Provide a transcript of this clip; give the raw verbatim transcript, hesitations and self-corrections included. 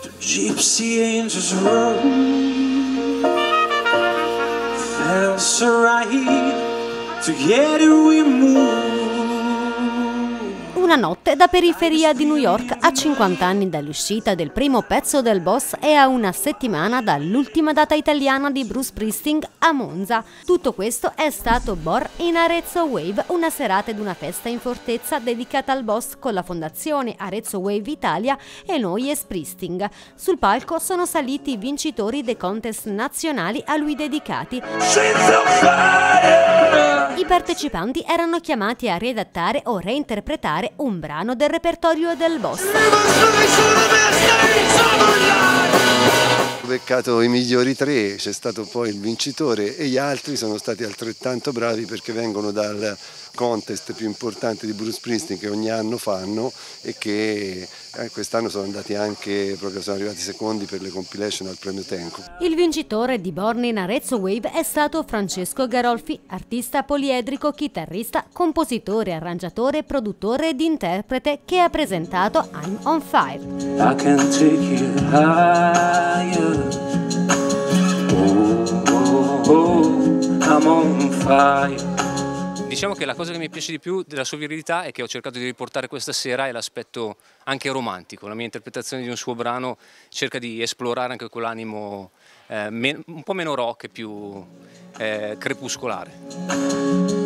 Gypsy angels run, felt so right, together we move. Una notte da periferia di New York, a cinquanta anni dall'uscita del primo pezzo del Boss e a una settimana dall'ultima data italiana di Bruce Springsteen a Monza. Tutto questo è stato Born in Arezzo Wave, una serata ed una festa in fortezza dedicata al Boss con la fondazione Arezzo Wave Italia e noi e Springsteen. Sul palco sono saliti i vincitori dei contest nazionali a lui dedicati. I partecipanti erano chiamati a redattare o reinterpretare un brano del repertorio del Boss. Ho beccato i migliori tre, c'è stato poi il vincitore e gli altri sono stati altrettanto bravi perché vengono dal contest più importante di Bruce Springsteen che ogni anno fanno e che eh, quest'anno sono andati anche, proprio sono arrivati secondi per le compilation al premio Tenco. Il vincitore di Born in Arezzo Wave è stato Francesco Garolfi, artista poliedrico, chitarrista, compositore, arrangiatore, produttore ed interprete che ha presentato I'm on Fire. I can take you higher. Oh, oh, oh, I'm on fire. Diciamo che la cosa che mi piace di più della sua virilità è che ho cercato di riportare questa sera è l'aspetto anche romantico. La mia interpretazione di un suo brano cerca di esplorare anche quell'animo eh, un po' meno rock e più eh, crepuscolare.